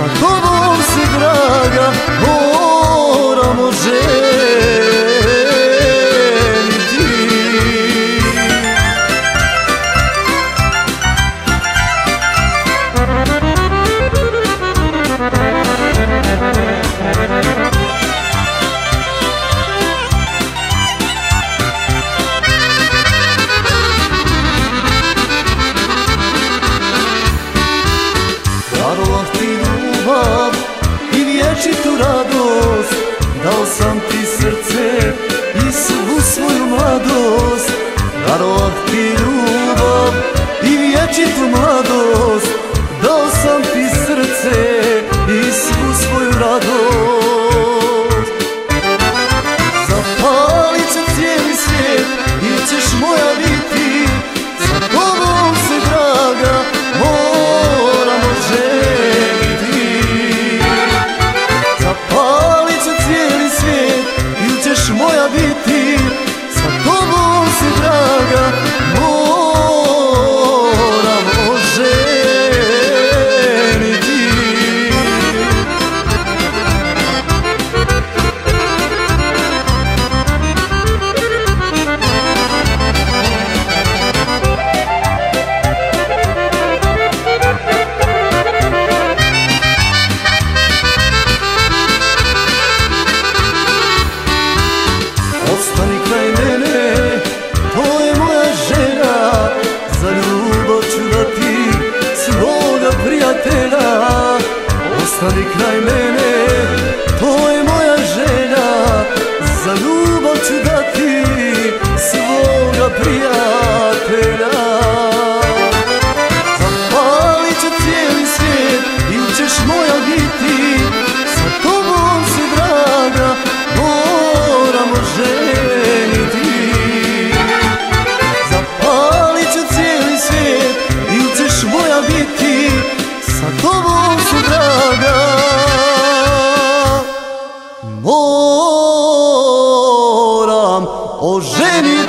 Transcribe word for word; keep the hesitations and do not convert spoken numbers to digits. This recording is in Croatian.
tobom se, draga, moramo ženiti. Daroval ti ljubav i vječitu radost, dao sam ti srce i svu svoju mladost. Daroval ti ljubav i vječitu mladost, dao sam ti srce i svu svoju radost. Zapalit će cijeli svijet ili ćeš moja biti, sa tobom se, draga, moramo ženiti. Zapalit će cijeli svijet ili ćeš moja biti, sa tobom se, draga, moramo ženiti. Ostani kraj mene, to je moja želja, za ljubav ću dati svoga prijatelja. Ostani kraj mene, to je moja želja, za ljubav ću dati svoga prijatelja. Zapalit će cijeli svijet ili ćeš moja biti, sa tobom se, draga, moramo ženiti. Zapalit će cijeli svijet ili ćeš moja biti, sa tobom se, draga, moram oženiti.